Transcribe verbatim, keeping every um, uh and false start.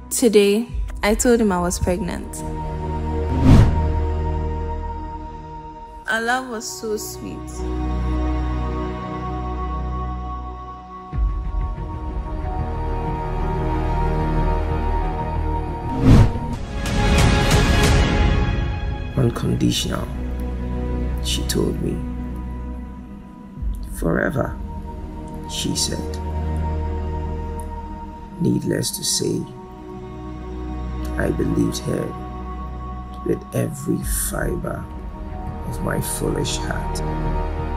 Today, I told him I was pregnant. Our love was so sweet. Unconditional, she told me. Forever, she said. Needless to say, I believed her with every fiber of my foolish heart.